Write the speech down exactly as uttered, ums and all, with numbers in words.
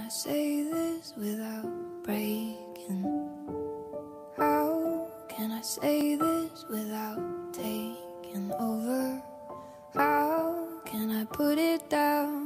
say this without breaking? How can I say this without taking over? How can I put it down?